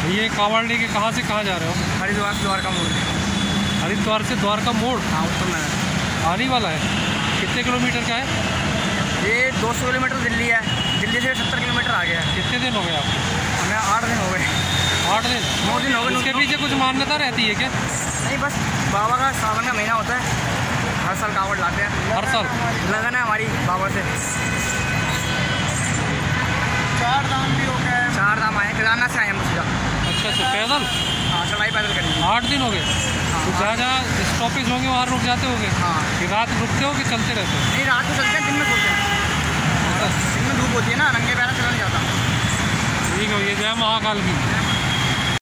ये कांवड़ लेके कहाँ से कहाँ जा रहे हो? हरिद्वार से द्वारका मोड़। हरिद्वार से द्वारका मोड़? हाँ, उत्तम नगर आने वाला है। कितने किलोमीटर का है ये? 200 किलोमीटर दिल्ली है, दिल्ली से 70 किलोमीटर आ गया है। कितने दिन हो गए आपको? हमें 8 दिन हो गए। 8 दिन? 9 दिन हो गए। उसके पीछे कुछ मान्यता रहती है क्या? नहीं, बस बाबा का सावन का महीना होता है, हर साल कांवड़ लाते हैं। हर साल लगन है हमारी बाबा से। 4 धाम भी हो गए। 4 धाम आए, केदारनाथ से आए हम सीधा। अच्छा अच्छा, पैदल? हाँ, चढ़ाई पैदल करेंगे। 8 दिन हो गए। तो जहाँ जहाँ स्टॉपेज होंगे वहाँ रुक जाते होंगे? हाँ। कि रात रुकते हो कि चलते रहते हो? नहीं, रात को चलते हैं, दिन में सोते हैं। दिन में धूप होती है ना, नंगे पैर चला नहीं जाता। ठीक है, ये जय महाकाल की।